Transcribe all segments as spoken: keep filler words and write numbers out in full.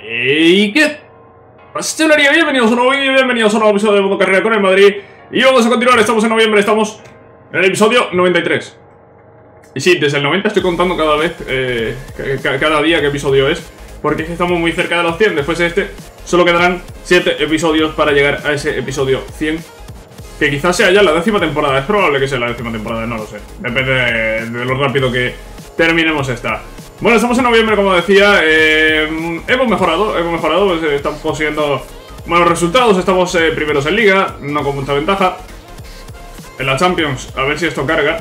¿Y qué? Pastelería, bienvenidos a un nuevo vídeo, bienvenidos a un nuevo episodio de Modo Carrera con el Madrid. Y vamos a continuar, estamos en noviembre, estamos en el episodio noventa y tres. Y sí, desde el noventa estoy contando cada vez, eh, cada día qué episodio es, porque es que estamos muy cerca de los cien. Después de este, solo quedarán siete episodios para llegar a ese episodio cien. Que quizás sea ya la décima temporada, es probable que sea la décima temporada, no lo sé. Depende de, de lo rápido que terminemos esta. Bueno, estamos en noviembre, como decía, eh, hemos mejorado, hemos mejorado, pues, eh, estamos consiguiendo buenos resultados, estamos eh, primeros en Liga, no con mucha ventaja. En la Champions, a ver si esto carga.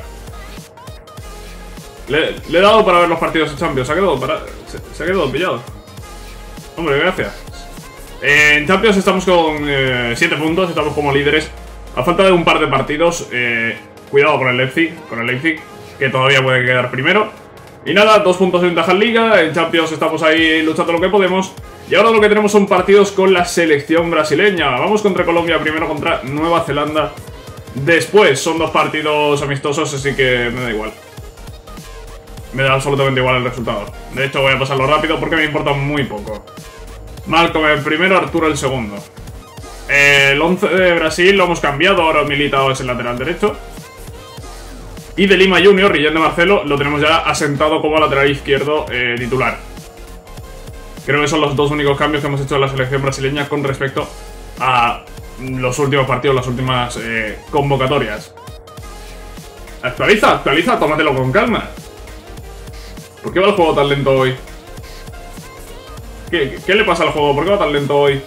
Le, le he dado para ver los partidos de Champions, se ha quedado, para, se, se ha quedado pillado. Hombre, gracias. Eh, en Champions estamos con siete puntos, estamos como líderes. A falta de un par de partidos, eh, cuidado con el Leipzig, con el Leipzig, que todavía puede quedar primero. Y nada, dos puntos de ventaja en Liga, en Champions estamos ahí luchando lo que podemos. Y ahora lo que tenemos son partidos con la selección brasileña. Vamos contra Colombia, primero contra Nueva Zelanda. Después son dos partidos amistosos, así que me da igual. Me da absolutamente igual el resultado. De hecho voy a pasarlo rápido porque me importa muy poco. Malcolm el primero, Arturo el segundo. El once de Brasil lo hemos cambiado, ahora Militao es el lateral derecho. Y de Lima Junior, Rillén de Marcelo, lo tenemos ya asentado como lateral izquierdo eh, titular. Creo que son los dos únicos cambios que hemos hecho en la selección brasileña con respecto a los últimos partidos, las últimas eh, convocatorias. Actualiza, actualiza, tómatelo con calma. ¿Por qué va el juego tan lento hoy? ¿Qué, qué le pasa al juego? ¿Por qué va tan lento hoy?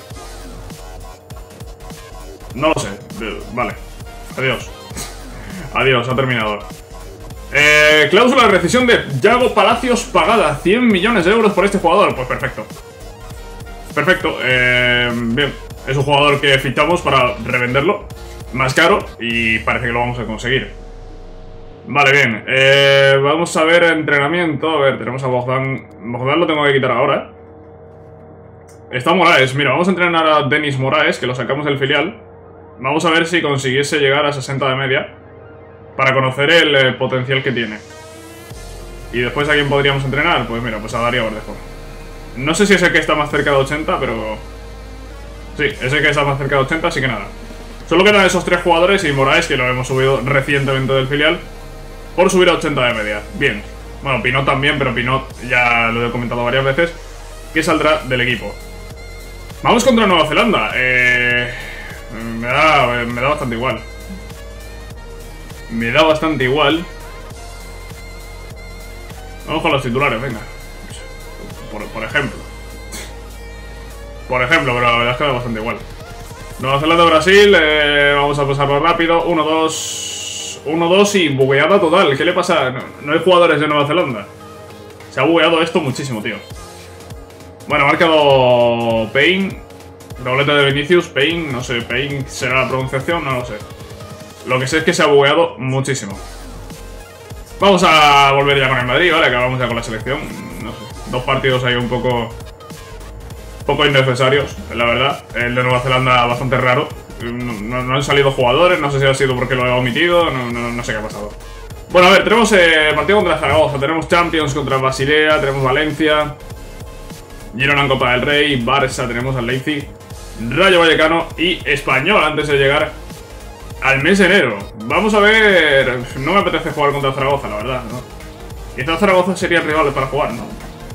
No lo sé. Vale. Adiós. Adiós, ha terminado. Eh, cláusula de rescisión de Yago Palacios pagada. cien millones de euros por este jugador. Pues perfecto. Perfecto. Eh, bien. Es un jugador que fichamos para revenderlo más caro y parece que lo vamos a conseguir. Vale, bien. Eh, vamos a ver entrenamiento. A ver, tenemos a Bogdan. Bogdan lo tengo que quitar ahora. Está Moraes. Mira, vamos a entrenar a Denis Moraes, que lo sacamos del filial. Vamos a ver si consiguiese llegar a sesenta de media para conocer el eh, potencial que tiene. Y después, ¿a quién podríamos entrenar? Pues mira, pues a Darío Verdejo. No sé si es el que está más cerca de ochenta, pero... sí, es el que está más cerca de ochenta, así que nada. Solo quedan esos tres jugadores y Moraes, que lo hemos subido recientemente del filial, por subir a ochenta de media. Bien. Bueno, Pinot también, pero Pinot ya lo he comentado varias veces, que saldrá del equipo. Vamos contra Nueva Zelanda. Eh... Me da, me da bastante igual. Me da bastante igual. Vamos con los titulares, venga. Por, por ejemplo. Por ejemplo, pero la verdad es que me da bastante igual. Nueva Zelanda-Brasil, eh, vamos a pasarlo rápido. uno dos. uno dos y bugueada total. ¿Qué le pasa? No, no hay jugadores de Nueva Zelanda. Se ha bugueado esto muchísimo, tío. Bueno, ha marcado Payne. Doblete de Vinicius, Payne, no sé, Payne será la pronunciación, no lo sé. Lo que sé es que se ha bugueado muchísimo. Vamos a volver ya con el Madrid, ¿vale? Acabamos ya con la selección. No sé, dos partidos ahí un poco... poco innecesarios, la verdad. El de Nueva Zelanda bastante raro. No, no, no han salido jugadores, no sé si ha sido porque lo he omitido, no, no, no sé qué ha pasado. Bueno, a ver, tenemos eh, partido contra Zaragoza, tenemos Champions contra Basilea, tenemos Valencia, Girona en Copa del Rey, Barça, tenemos al Leipzig, Rayo Vallecano y Español antes de llegar al mes de enero. Vamos a ver... no me apetece jugar contra Zaragoza, la verdad, ¿no? Quizás Zaragoza sería el rival para jugar, ¿no?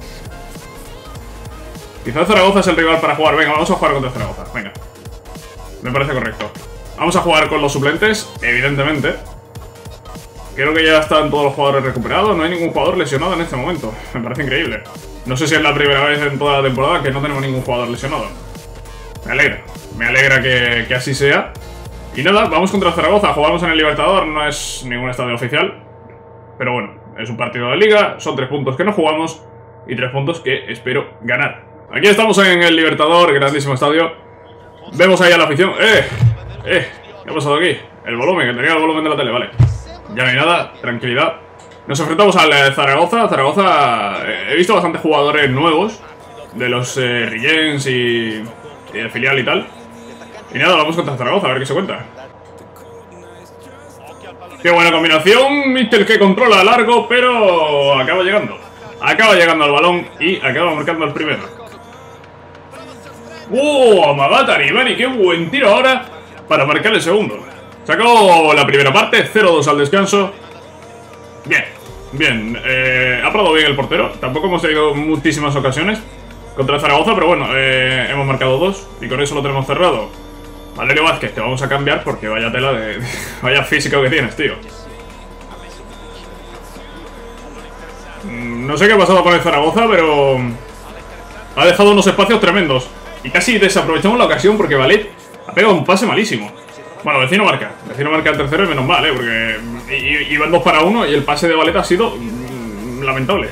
Quizás Zaragoza es el rival para jugar. Venga, vamos a jugar contra Zaragoza, venga. Me parece correcto. Vamos a jugar con los suplentes, evidentemente. Creo que ya están todos los jugadores recuperados. No hay ningún jugador lesionado en este momento. Me parece increíble. No sé si es la primera vez en toda la temporada que no tenemos ningún jugador lesionado. Me alegra, me alegra que, que así sea. Y nada, vamos contra Zaragoza, jugamos en el Libertador, no es ningún estadio oficial. Pero bueno, es un partido de liga, son tres puntos que no jugamos y tres puntos que espero ganar. Aquí estamos en el Libertador, grandísimo estadio. Vemos ahí a la afición. ¡Eh! ¡Eh! ¿Qué ha pasado aquí? El volumen, que tenía el volumen de la tele, vale. Ya no hay nada, tranquilidad. Nos enfrentamos al Zaragoza. Zaragoza, he visto bastantes jugadores nuevos de los eh, Rillens y... y de filial y tal. Y nada, vamos contra Zaragoza, a ver qué se cuenta. Qué buena combinación, Mister que controla a largo, pero acaba llegando. Acaba llegando al balón y acaba marcando el primero. ¡Oh! Amagat Aribani, qué buen tiro ahora para marcar el segundo. Sacó la primera parte, cero dos al descanso. Bien, bien. Eh, ha parado bien el portero. Tampoco hemos tenido muchísimas ocasiones contra Zaragoza, pero bueno, eh, hemos marcado dos y con eso lo tenemos cerrado. Valerio Vázquez, te vamos a cambiar porque vaya tela de... vaya físico que tienes, tío. No sé qué ha pasado con el Zaragoza, pero... ha dejado unos espacios tremendos. Y casi desaprovechamos la ocasión porque Valet ha pegado un pase malísimo. Bueno, Vecino marca. Vecino marca el tercero y menos mal, ¿eh? Porque iban dos para uno y el pase de Valet ha sido mmm, lamentable.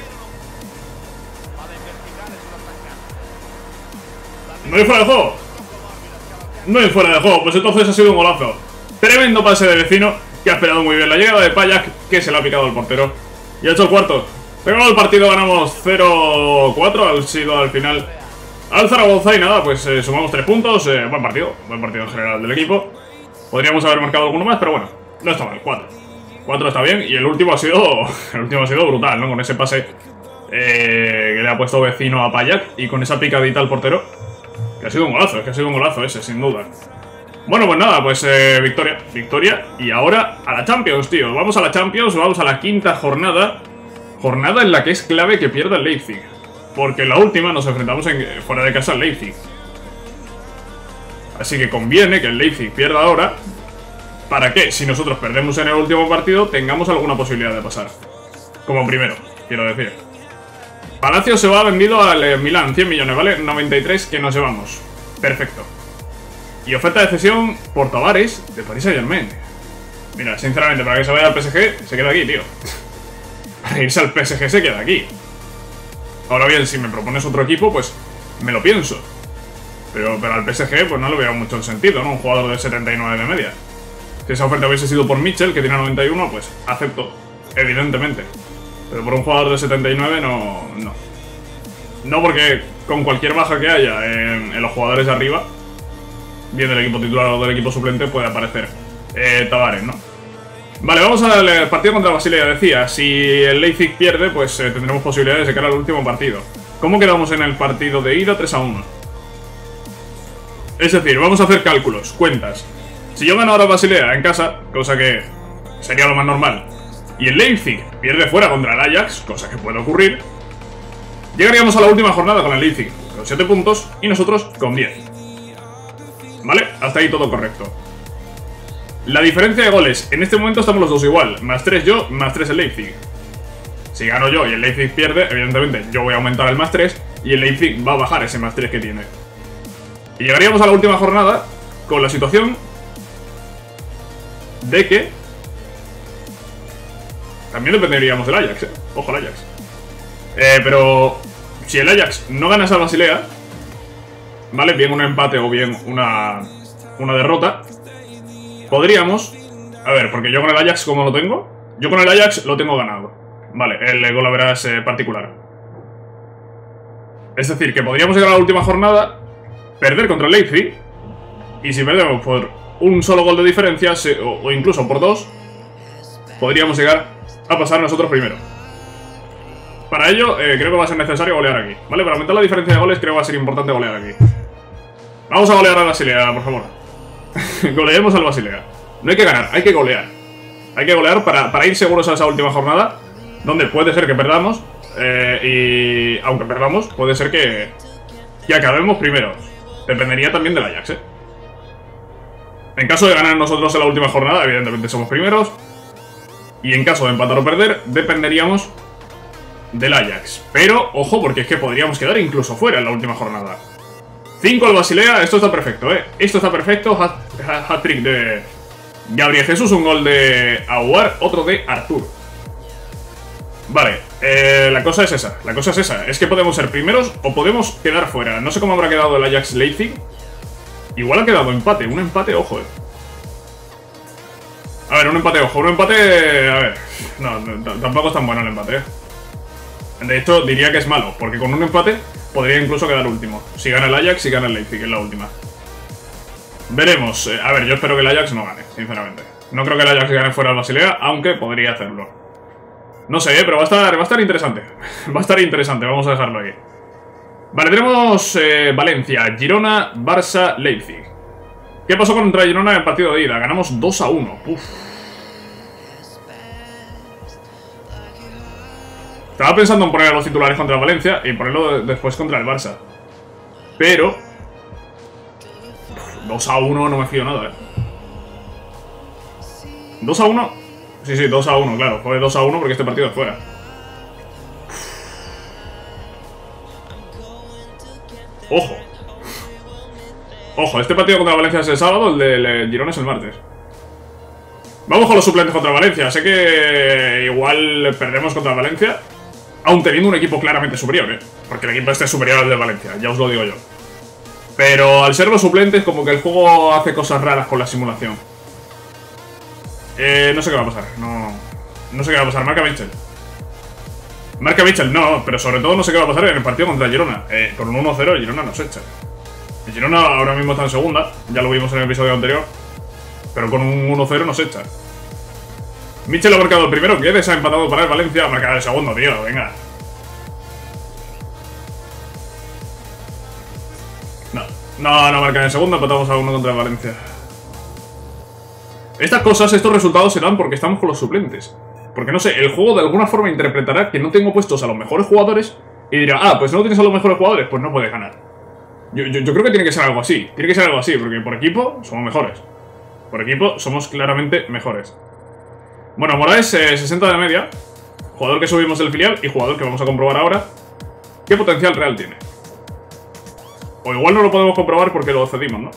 No hay fuera de juego. No hay fuera de juego. Pues entonces ha sido un golazo. Tremendo pase de Vecino que ha esperado muy bien la llegada de Payak, que se le ha picado el portero. Y ha hecho el cuarto. Pero el partido ganamos cero cuatro. Ha sido al final al Zaragoza y nada, pues eh, sumamos tres puntos. Eh, buen partido. Buen partido en general del equipo. Podríamos haber marcado alguno más, pero bueno, no está mal, cuatro. cuatro está bien y el último ha sido el último ha sido brutal, ¿no? Con ese pase eh, que le ha puesto Vecino a Payak y con esa picadita al portero. Que ha sido un golazo, es que ha sido un golazo ese, sin duda. Bueno, pues nada, pues eh, victoria, victoria. Y ahora a la Champions, tío. Vamos a la Champions, vamos a la quinta jornada. Jornada en la que es clave que pierda el Leipzig. Porque en la última nos enfrentamos en, fuera de casa al Leipzig. Así que conviene que el Leipzig pierda ahora, para que, si nosotros perdemos en el último partido, tengamos alguna posibilidad de pasar. Como primero, quiero decir. Palacio se va vendido al eh, Milán, cien millones, ¿vale? noventa y tres que nos llevamos. Perfecto. Y oferta de cesión por Tavares de Paris Saint-Germain. Mira, sinceramente, para que se vaya al P S G, se queda aquí, tío. Para irse al P S G se queda aquí. Ahora bien, si me propones otro equipo, pues me lo pienso. Pero, pero al P S G pues no le veo mucho el sentido, ¿no? Un jugador de setenta y nueve de media. Si esa oferta hubiese sido por Mitchell, que tiene noventa y uno, pues acepto, evidentemente. Pero por un jugador de setenta y nueve no... No, no porque con cualquier baja que haya en, en los jugadores de arriba, bien del equipo titular o del equipo suplente, puede aparecer eh, Tavares, ¿no? Vale, vamos al partido contra Basilea. Decía, si el Leipzig pierde, pues eh, tendremos posibilidades de cara al último partido. ¿Cómo quedamos en el partido de ida? tres a uno. Es decir, vamos a hacer cálculos, cuentas. Si yo gano ahora Basilea en casa, cosa que sería lo más normal, y el Leipzig pierde fuera contra el Ajax, cosa que puede ocurrir, llegaríamos a la última jornada con el Leipzig con siete puntos y nosotros con diez. ¿Vale? Hasta ahí todo correcto. La diferencia de goles, en este momento estamos los dos igual, más tres yo, más tres el Leipzig. Si gano yo y el Leipzig pierde, evidentemente yo voy a aumentar el más tres y el Leipzig va a bajar ese más tres que tiene. Y llegaríamos a la última jornada con la situación de que también dependeríamos del Ajax, ¿eh? Ojo al Ajax. Eh, pero si el Ajax no gana esa Basilea, ¿vale? Bien un empate o bien una, una derrota, podríamos... A ver, porque yo con el Ajax, ¿cómo lo tengo? Yo con el Ajax lo tengo ganado. Vale, el gol a verás eh, particular. Es decir, que podríamos llegar a la última jornada, perder contra el Leipzig, y si perdemos por un solo gol de diferencia, se, o, o incluso por dos, podríamos llegar a pasar nosotros primero. Para ello, eh, creo que va a ser necesario golear aquí, ¿vale? Para aumentar la diferencia de goles, creo que va a ser importante golear aquí. Vamos a golear al Basilea, por favor. Goleemos al Basilea. No hay que ganar, hay que golear. Hay que golear para, para ir seguros a esa última jornada, donde puede ser que perdamos, eh, y aunque perdamos, puede ser que, que acabemos primeros. Dependería también del Ajax, ¿eh? En caso de ganar nosotros en la última jornada, evidentemente somos primeros. Y en caso de empatar o perder, dependeríamos del Ajax. Pero, ojo, porque es que podríamos quedar incluso fuera en la última jornada. cinco al Basilea, esto está perfecto, ¿eh? Esto está perfecto, hat-trick de Gabriel Jesús, un gol de Aouar, otro de Artur. Vale, eh, la cosa es esa, la cosa es esa. Es que podemos ser primeros o podemos quedar fuera. No sé cómo habrá quedado el Ajax Leipzig. Igual ha quedado empate, un empate, ojo, eh. A ver, un empate, ojo, un empate... A ver, no, no, tampoco es tan bueno el empate, eh. De hecho, diría que es malo, porque con un empate podría incluso quedar último. Si gana el Ajax, si gana el Leipzig, en la última. Veremos. Eh, a ver, yo espero que el Ajax no gane, sinceramente. No creo que el Ajax gane fuera del Basilea, aunque podría hacerlo. No sé, eh, pero va a estar, va a estar interesante. Va a estar interesante, vamos a dejarlo aquí. Vale, tenemos eh, Valencia, Girona, Barça, Leipzig. ¿Qué pasó contra Girona en el partido de ida? Ganamos dos a uno. Uf. Estaba pensando en poner a los titulares contra Valencia y ponerlo después contra el Barça. Pero dos a uno no me fío nada, eh. ¿dos a uno? Sí, sí, dos a uno, claro. Fue dos a uno porque este partido es fuera. Ojo. Ojo, este partido contra Valencia es el sábado, el de Girona es el martes. Vamos con los suplentes contra Valencia. Sé que igual perdemos contra Valencia, aun teniendo un equipo claramente superior, ¿eh? Porque el equipo este es superior al de Valencia, ya os lo digo yo. Pero al ser los suplentes, como que el juego hace cosas raras con la simulación. Eh, no sé qué va a pasar, no... No sé qué va a pasar, marca Mitchell. Marca Mitchell, no, pero sobre todo no sé qué va a pasar en el partido contra Girona. Eh, con un uno cero Girona nos echa. El Girona ahora mismo está en segunda, ya lo vimos en el episodio anterior. Pero con un uno cero nos echa. Mitchell ha marcado el primero, Guedes ha empatado para el Valencia, ha marcado el segundo, tío, venga. No, no, no marca en el segundo, empatamos a uno contra el Valencia. Estas cosas, estos resultados se dan porque estamos con los suplentes. Porque no sé, el juego de alguna forma interpretará que no tengo puestos a los mejores jugadores y dirá, ah, pues no tienes a los mejores jugadores, pues no puedes ganar. Yo, yo, yo creo que tiene que ser algo así, tiene que ser algo así, porque por equipo somos mejores. Por equipo somos claramente mejores. Bueno, Moraes, eh, sesenta de media, jugador que subimos del filial y jugador que vamos a comprobar ahora qué potencial real tiene. O igual no lo podemos comprobar porque lo cedimos, ¿no?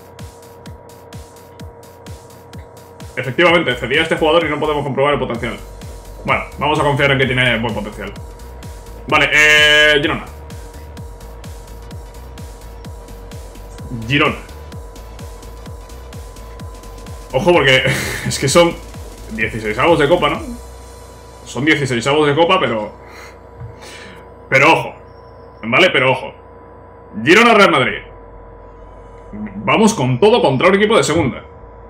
Efectivamente, cedía a este jugador y no podemos comprobar el potencial. Bueno, vamos a confiar en que tiene buen potencial. Vale, eh... Girona. Girona. Ojo porque es que son dieciseisavos de copa, ¿no? Son dieciseisavos de copa, pero... Pero ojo. Vale, pero ojo. Girona Real Madrid. Vamos con todo contra un equipo de segunda.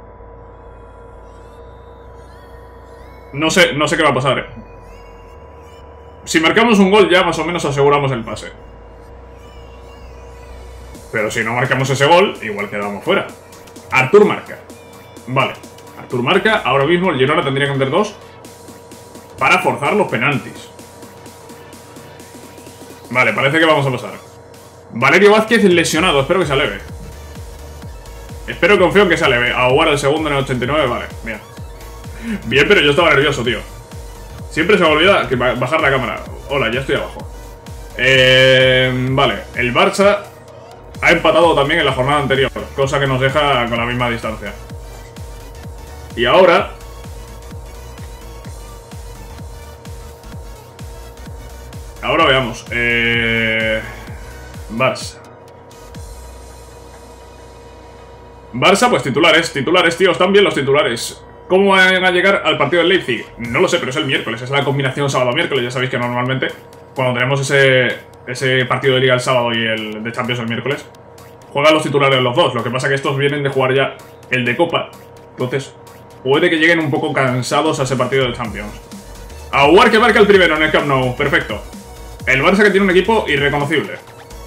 No sé, no sé qué va a pasar, eh. Si marcamos un gol ya más o menos aseguramos el pase. Pero si no marcamos ese gol, igual quedamos fuera. Artur marca. Vale, Artur marca. Ahora mismo el Girona tendría que meter dos para forzar los penaltis. Vale, parece que vamos a pasar. Valerio Vázquez lesionado, espero que se aleve. Espero, confío en que se aleve. Aguar el segundo en el ochenta y nueve, vale, bien. Bien, pero yo estaba nervioso, tío. Siempre se me olvida que bajar la cámara. Hola, ya estoy abajo. Eh, vale, el Barça ha empatado también en la jornada anterior, cosa que nos deja con la misma distancia. Y ahora... Ahora veamos. Eh, Barça. Barça, pues titulares, titulares, tío, están bien los titulares. ¿Cómo van a llegar al partido del Leipzig? No lo sé, pero es el miércoles, es la combinación sábado-miércoles. Ya sabéis que normalmente cuando tenemos ese, ese partido de liga el sábado y el de Champions el miércoles, juegan los titulares los dos. Lo que pasa es que estos vienen de jugar ya el de Copa, entonces puede que lleguen un poco cansados a ese partido de Champions. Aguar que marca el primero en el Camp Nou, perfecto. El Barça que tiene un equipo irreconocible.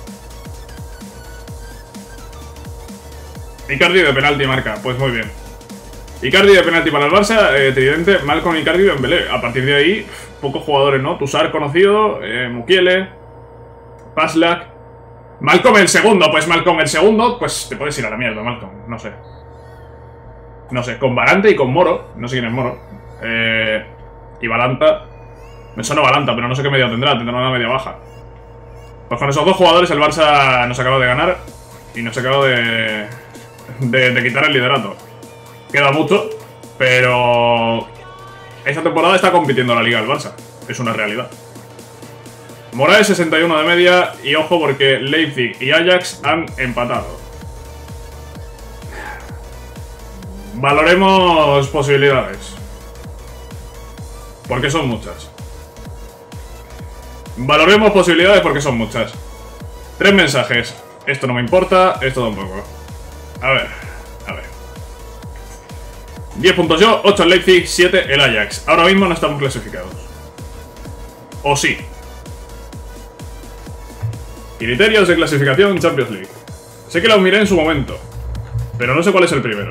Icardi de penalti marca, pues muy bien. Icardi de penalti para el Barça, eh, Tridente, Malcom, Icardi y Dembélé. A partir de ahí, pocos jugadores, ¿no? Tussar conocido, eh, Mukiele, Paslak. Malcom el segundo, pues Malcom el segundo, pues te puedes ir a la mierda, Malcom, no sé. No sé, con Balanta y con Moro, no sé quién es Moro. Eh, y Balanta, me suena Balanta, pero no sé qué media tendrá, tendrá una media baja. Pues con esos dos jugadores el Barça nos acaba de ganar y nos acaba de, de, de quitar el liderato. Queda mucho, pero esta temporada está compitiendo la Liga el Barça. Es una realidad. Moraes sesenta y uno de media. Y ojo porque Leipzig y Ajax han empatado. Valoremos posibilidades, porque son muchas. Valoremos posibilidades porque son muchas. Tres mensajes. Esto no me importa, esto tampoco. A ver, a ver. diez puntos yo, ocho el Leipzig, siete el Ajax. Ahora mismo no estamos clasificados. ¿O sí? Criterios de clasificación Champions League. Sé que los miré en su momento, pero no sé cuál es el primero.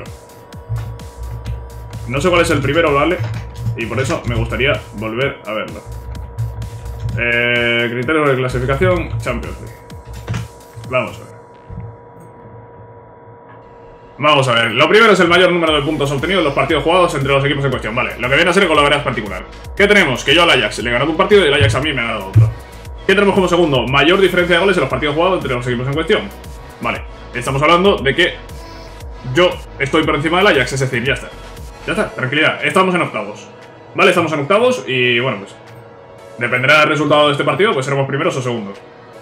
No sé cuál es el primero, ¿vale? Y por eso me gustaría volver a verlo. Eh, criterios de clasificación Champions League. Vamos a ver. Vamos a ver. Lo primero es el mayor número de puntos obtenidos en los partidos jugados entre los equipos en cuestión. Vale, lo que viene a ser con la verdad particular. ¿Qué tenemos? Que yo al Ajax le he ganado un partido y el Ajax a mí me ha dado otro. ¿Qué tenemos como segundo? Mayor diferencia de goles en los partidos jugados entre los equipos en cuestión. Vale, estamos hablando de que yo estoy por encima del Ajax, es decir, ya está. Ya está, tranquilidad. Estamos en octavos. Vale, estamos en octavos y bueno, pues dependerá del resultado de este partido, pues seremos primeros o segundos.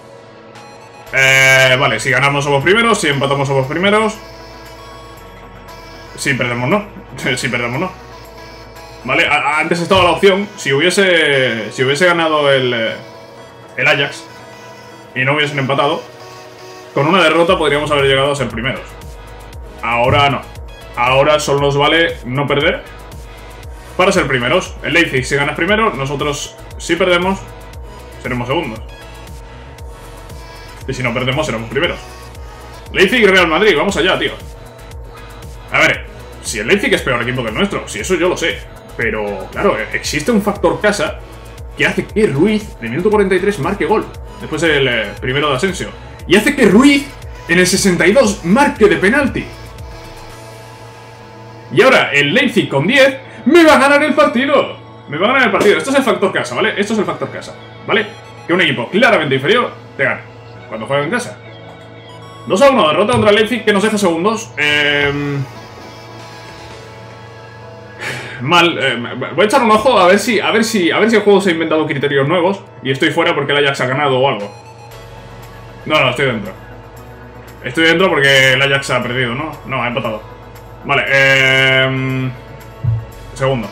Eh, vale, si ganamos somos primeros, si empatamos somos primeros. Si perdemos no. Si perdemos no. Vale, a antes estaba la opción, si hubiese si hubiese ganado el, el Ajax y no hubiesen empatado, con una derrota podríamos haber llegado a ser primeros. Ahora no. Ahora solo nos vale no perder para ser primeros. El Leipzig si ganas primero, nosotros si perdemos seremos segundos. Y si no perdemos seremos primeros. Leipzig y Real Madrid, vamos allá, tío. A ver, si el Leipzig es peor equipo que el nuestro, si eso yo lo sé. Pero, claro, existe un factor casa que hace que Ruiz, de minuto cuarenta y tres, marque gol. Después el eh, primero de Asensio. Y hace que Ruiz, en el sesenta y dos, marque de penalti. Y ahora, el Leipzig con diez, me va a ganar el partido. Me va a ganar el partido. Esto es el factor casa, ¿vale? Esto es el factor casa, ¿vale? Que un equipo claramente inferior te gana cuando juega en casa. dos a uno, derrota contra el Leipzig que nos deja segundos. Eh... Mal, eh, voy a echar un ojo a ver si a ver si a ver si el juego se ha inventado criterios nuevos y estoy fuera porque el Ajax ha ganado o algo. No, no, estoy dentro. Estoy dentro porque el Ajax ha perdido, ¿no? No, ha empatado. Vale, eh... segundos.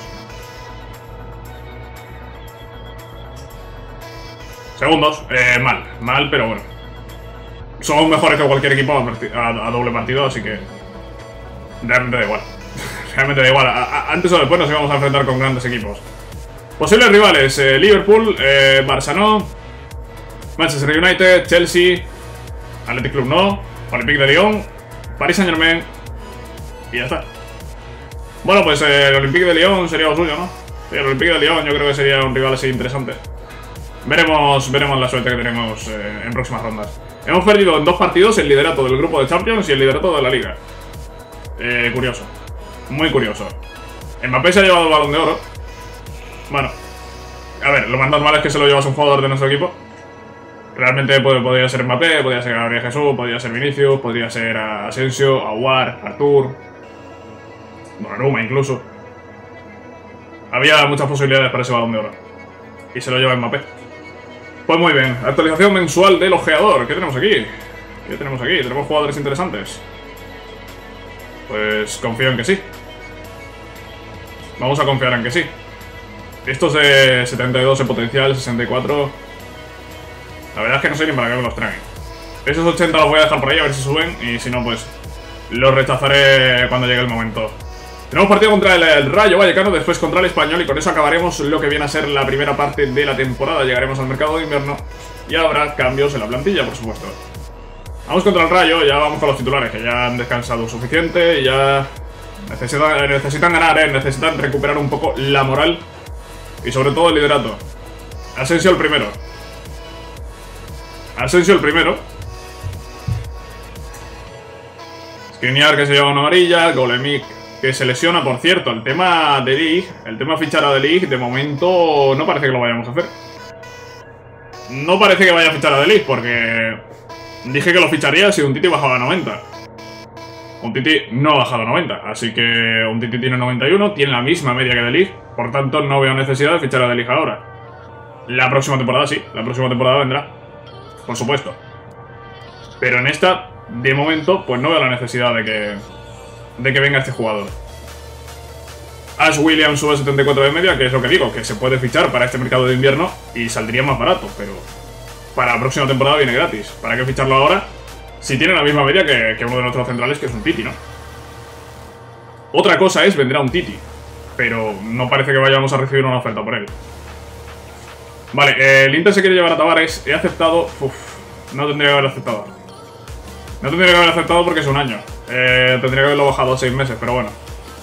Segundos, eh, mal, mal, pero bueno. Somos mejores que cualquier equipo a, a, a doble partido, así que realmente da igual. Realmente da igual, a, a, antes o después nos íbamos a enfrentar con grandes equipos. Posibles rivales, eh, Liverpool, eh, Barça no, Manchester United, Chelsea, Athletic Club no, Olympique de Lyon, Paris Saint Germain y ya está. Bueno, pues eh, el Olympique de Lyon sería lo suyo, ¿no? Sí, el Olympique de Lyon yo creo que sería un rival así interesante. Veremos, veremos la suerte que tenemos eh, en próximas rondas. Hemos perdido en dos partidos el liderato del grupo de Champions y el liderato de la Liga. Eh, curioso. Muy curioso. Mbappé se ha llevado el Balón de Oro. Bueno, a ver, lo más normal es que se lo llevase un jugador de nuestro equipo. Realmente puede, podría ser Mbappé, podría ser Gabriel Jesús, podría ser Vinicius, podría ser Asensio, Aouar, Artur, Donnarumma incluso. Había muchas posibilidades para ese Balón de Oro. Y se lo lleva Mbappé. Pues muy bien, actualización mensual del ojeador. ¿Qué tenemos aquí? ¿Qué tenemos aquí? Tenemos jugadores interesantes. Pues confío en que sí. Vamos a confiar en que sí. Estos de setenta y dos en potencial, sesenta y cuatro. La verdad es que no sé ni para qué me los traen. Esos ochenta los voy a dejar por ahí a ver si suben. Y si no, pues los rechazaré cuando llegue el momento. Tenemos partido contra el, el Rayo Vallecano, después contra el Español. Y con eso acabaremos lo que viene a ser la primera parte de la temporada. Llegaremos al mercado de invierno y habrá cambios en la plantilla, por supuesto. Vamos contra el Rayo, ya vamos con los titulares, que ya han descansado suficiente y ya necesitan, necesitan ganar, ¿eh? Necesitan recuperar un poco la moral y sobre todo el liderato. Asensio el primero. Asensio el primero. Skriniar que se lleva una amarilla, Golemic que se lesiona, por cierto. El tema de Lig, el tema fichar a De Ligt, de momento no parece que lo vayamos a hacer. No parece que vaya a fichar a De Ligt porque dije que lo ficharía si un Titi bajaba a noventa. Un Titi no ha bajado a noventa, así que un Titi tiene noventa y uno, tiene la misma media que De Ligt, por tanto no veo necesidad de fichar a De Ligt ahora. La próxima temporada sí, la próxima temporada vendrá, por supuesto. Pero en esta, de momento, pues no veo la necesidad de que, de que venga este jugador. Ash Williams sube setenta y cuatro de media, que es lo que digo, que se puede fichar para este mercado de invierno y saldría más barato, pero para la próxima temporada viene gratis. ¿Para qué ficharlo ahora? Si tiene la misma media que, que uno de nuestros centrales, que es un Titi, ¿no? Otra cosa es vender a un Titi, pero no parece que vayamos a recibir una oferta por él. Vale, eh, el Inter se quiere llevar a Tavares. He aceptado... Uf, No tendría que haber aceptado. No tendría que haber aceptado porque es un año. Eh, tendría que haberlo bajado a seis meses, pero bueno.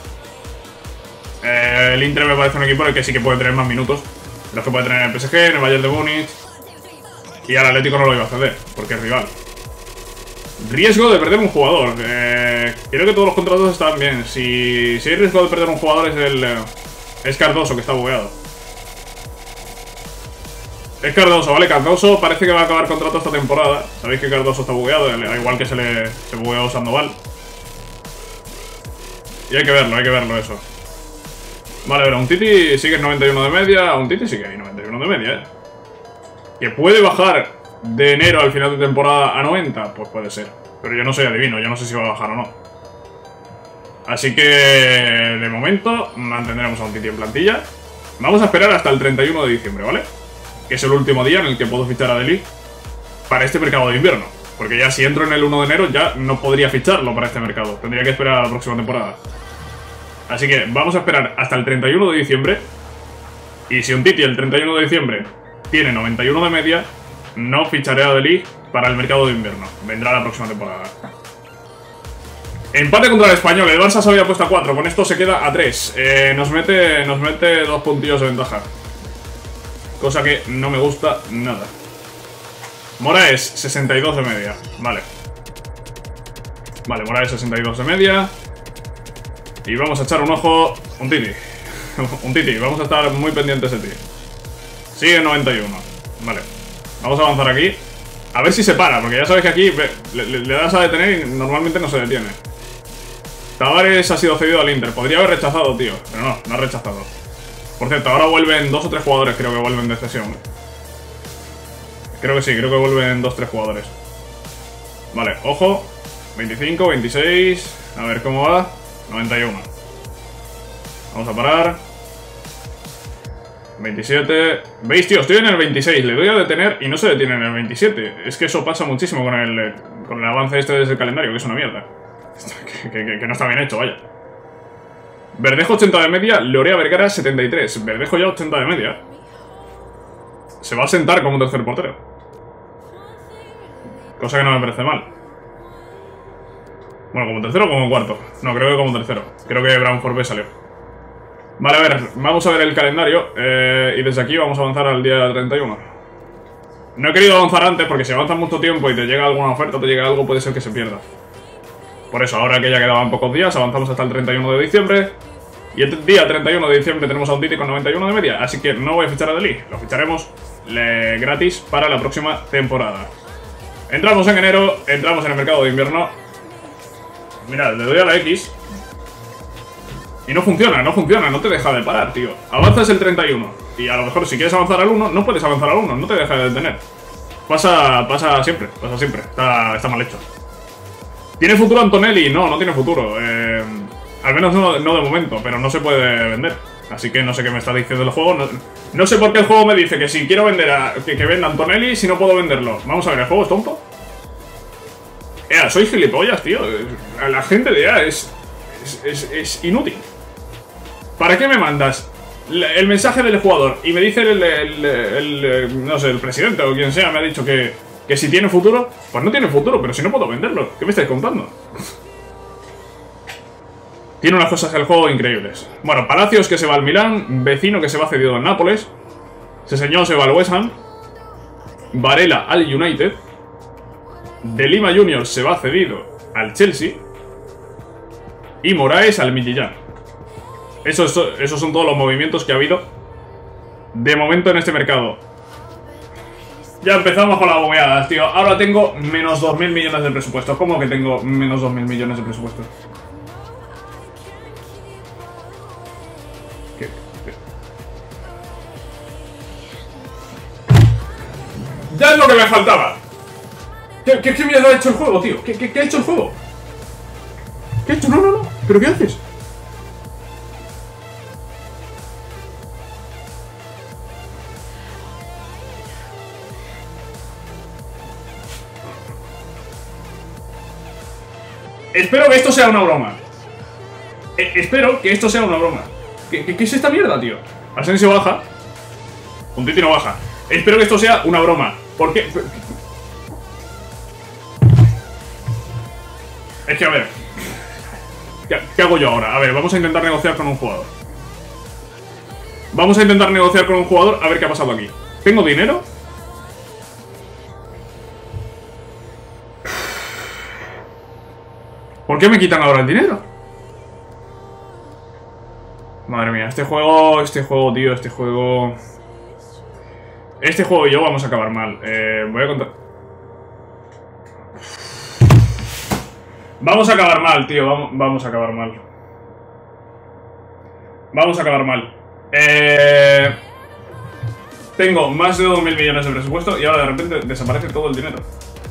Eh, el Inter me parece un equipo en el que sí que puede tener más minutos de los que puede tener el P S G, en el Bayern de Múnich. Y al Atlético no lo iba a ceder, porque es rival. Riesgo de perder un jugador. Eh, creo que todos los contratos están bien. Si, si hay riesgo de perder un jugador es el... Eh, es Cardoso, que está bugueado. Es Cardoso, ¿vale? Cardoso parece que va a acabar contrato esta temporada. Sabéis que Cardoso está bugueado, al igual que se le se bugueó Sandoval. Y hay que verlo, hay que verlo eso. Vale, pero un Titi sigue en noventa y uno de media. Un Titi sigue en noventa y uno de media, ¿eh? ¿Que puede bajar de enero al final de temporada a noventa? Pues puede ser. Pero yo no soy adivino, yo no sé si va a bajar o no. Así que, de momento, mantendremos a un Titi en plantilla. Vamos a esperar hasta el treinta y uno de diciembre, ¿vale? Que es el último día en el que puedo fichar a De Ligt para este mercado de invierno. Porque ya si entro en el uno de enero ya no podría ficharlo para este mercado. Tendría que esperar a la próxima temporada. Así que vamos a esperar hasta el treinta y uno de diciembre. Y si un Titi el treinta y uno de diciembre tiene noventa y uno de media, no ficharé a De Ligt para el mercado de invierno. Vendrá la próxima temporada. Empate contra el Español. El Barça se había puesto a cuatro. Con esto se queda a tres. Eh, nos mete, nos mete dos puntillos de ventaja. Cosa que no me gusta nada. Moraes, sesenta y dos de media. Vale. Vale, Moraes, sesenta y dos de media. Y vamos a echar un ojo. Un Titi. Un Titi. Vamos a estar muy pendientes de ti. Sigue en noventa y uno. Vale. Vamos a avanzar aquí. A ver si se para, porque ya sabes que aquí le, le, le das a detener y normalmente no se detiene. Tavares ha sido cedido al Inter. Podría haber rechazado, tío. Pero no, no ha rechazado. Por cierto, ahora vuelven dos o tres jugadores, creo que vuelven de cesión. Creo que sí, creo que vuelven dos o tres jugadores. Vale, ojo. veinticinco, veintiséis. A ver cómo va. noventa y uno. Vamos a parar. veintisiete. ¿Veis, tío? Estoy en el veintiséis. Le doy a detener y no se detiene en el veintisiete. Es que eso pasa muchísimo con el, con el avance este desde el calendario, que es una mierda. Que, que, que no está bien hecho, vaya. Verdejo ochenta de media, Lorea Vergara setenta y tres. Verdejo ya ochenta de media. Se va a sentar como tercer portero. Cosa que no me parece mal. Bueno, como tercero o como cuarto. No, creo que como tercero. Creo que Brown Forbe salió. Vale, a ver, vamos a ver el calendario. eh, Y desde aquí vamos a avanzar al día treinta y uno. No he querido avanzar antes porque si avanzas mucho tiempo y te llega alguna oferta o te llega algo, puede ser que se pierda. Por eso, ahora que ya quedaban pocos días, avanzamos hasta el treinta y uno de diciembre. Y el día treinta y uno de diciembre tenemos a un Titi con noventa y uno de media. Así que no voy a fichar a De Ligt. Lo ficharemos le, gratis para la próxima temporada. Entramos en enero, entramos en el mercado de invierno. Mirad, le doy a la X. Y no funciona, no funciona, no te deja de parar, tío. Avanzas el treinta y uno. Y a lo mejor si quieres avanzar al uno, no puedes avanzar al uno, no te deja de detener. Pasa, pasa siempre, pasa siempre. Está, está mal hecho. ¿Tiene futuro Antonelli? No, no tiene futuro. Eh, al menos no, no de momento, pero no se puede vender. Así que no sé qué me está diciendo el juego. No, no sé por qué el juego me dice que si quiero vender a... Que, que venda Antonelli si no puedo venderlo. Vamos a ver, ¿el juego es tonto? Ea, soy gilipollas, tío. La gente de E A es, es, es, es inútil. ¿Para qué me mandas el mensaje del jugador y me dice el, el, el, el no sé, el presidente o quien sea me ha dicho que, que si tiene futuro? Pues no tiene futuro, pero si no puedo venderlo. ¿Qué me estáis contando? Tiene unas cosas del juego increíbles. Bueno, Palacios que se va al Milán, Vecino que se va cedido al Nápoles, Seseñón se va al West Ham, Varela al United, De Lima Junior se va cedido al Chelsea y Moraes al Midtjylland. Esos, esos son todos los movimientos que ha habido de momento en este mercado. Ya empezamos con las bobeadas, tío. Ahora tengo menos dos mil millones de presupuesto. ¿Cómo que tengo menos dos mil millones de presupuesto? ¿Qué? ¿Qué? ¡Ya es lo que me faltaba! ¿Qué, qué, qué mierda ha hecho el juego, tío? ¿Qué, qué, ¿Qué ha hecho el juego? ¿Qué ha hecho? No, no, no. ¿Pero qué haces? Espero que esto sea una broma. Eh, espero que esto sea una broma. ¿Qué, qué, ¿Qué es esta mierda, tío? Asensio baja. Un Titi no baja. Espero que esto sea una broma. ¿Por qué? Es que a ver. ¿Qué, ¿Qué hago yo ahora? A ver, vamos a intentar negociar con un jugador. Vamos a intentar negociar con un jugador a ver qué ha pasado aquí. ¿Tengo dinero? ¿Por qué me quitan ahora el dinero? Madre mía, este juego, este juego, tío, este juego... Este juego y yo vamos a acabar mal. Eh, voy a contar... Vamos a acabar mal, tío, vamos, vamos a acabar mal. Vamos a acabar mal. Eh... Tengo más de dos mil millones de presupuesto y ahora de repente desaparece todo el dinero.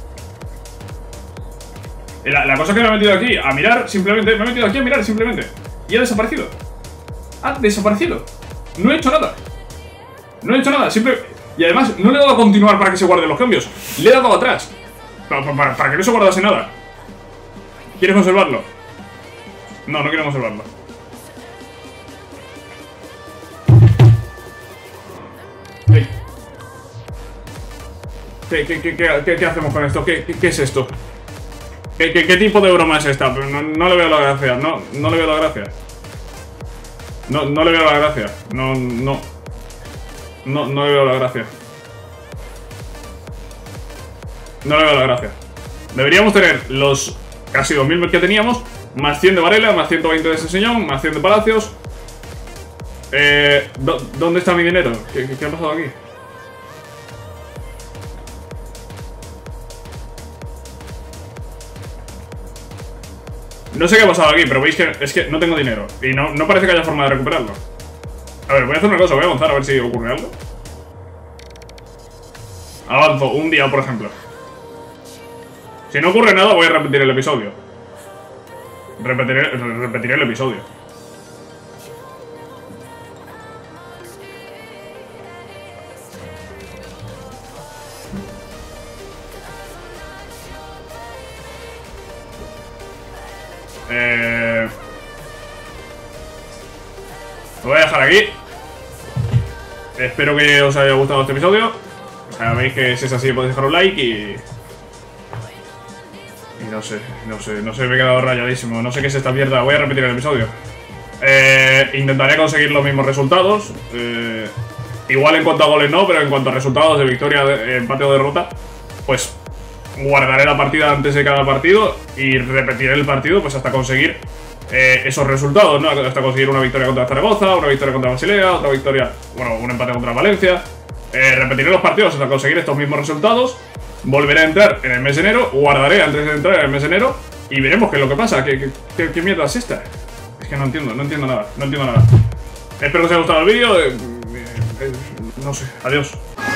La, la cosa es que me he metido aquí a mirar, simplemente, me he metido aquí a mirar, simplemente. Y ha desaparecido. Ha desaparecido. No he hecho nada. No he hecho nada, siempre... Y además, no le he dado a continuar para que se guarden los cambios. Le he dado atrás. Para, para, para que no se guardase nada. ¿Quieres conservarlo? No, no quiero conservarlo. Hey. ¿Qué, qué, qué, qué, qué hacemos con esto? ¿Qué, qué, qué es esto? ¿Qué, qué, ¿Qué tipo de broma es esta? No, no le veo la gracia. No, no le veo la gracia. No, no le veo la gracia. No, no. No, no le veo la gracia. No le veo la gracia. Deberíamos tener los casi dos mil que teníamos, más cien de Varela, más ciento veinte de ese señor, más cien de Palacios. Eh, ¿Dónde está mi dinero? ¿Qué, qué, qué ha pasado aquí? No sé qué ha pasado aquí, pero veis que es que no tengo dinero. Y no, no parece que haya forma de recuperarlo. A ver, voy a hacer una cosa, voy a avanzar a ver si ocurre algo. Avanzo un día, por ejemplo. Si no ocurre nada, voy a repetir el episodio. Repetiré, repetiré el episodio. Eh... Lo voy a dejar aquí. Espero que os haya gustado este episodio. Sabéis que si es así podéis dejar un like y... Y no sé, no sé, no sé, me he quedado rayadísimo. No sé qué es esta mierda, voy a repetir el episodio. eh, Intentaré conseguir los mismos resultados. eh, Igual en cuanto a goles no, pero en cuanto a resultados de victoria, de, empate o derrota, pues guardaré la partida antes de cada partido y repetiré el partido pues hasta conseguir eh, esos resultados, ¿no? Hasta conseguir una victoria contra Zaragoza, una victoria contra Basilea, otra victoria, bueno, un empate contra Valencia. eh, Repetiré los partidos hasta conseguir estos mismos resultados. Volveré a entrar en el mes de enero, guardaré antes de entrar en el mes de enero y veremos qué es lo que pasa. ¿Qué, qué, qué, qué mierda es esta? Es que no entiendo, no entiendo nada, no entiendo nada. Espero que os haya gustado el vídeo. eh, eh, eh, No sé, adiós.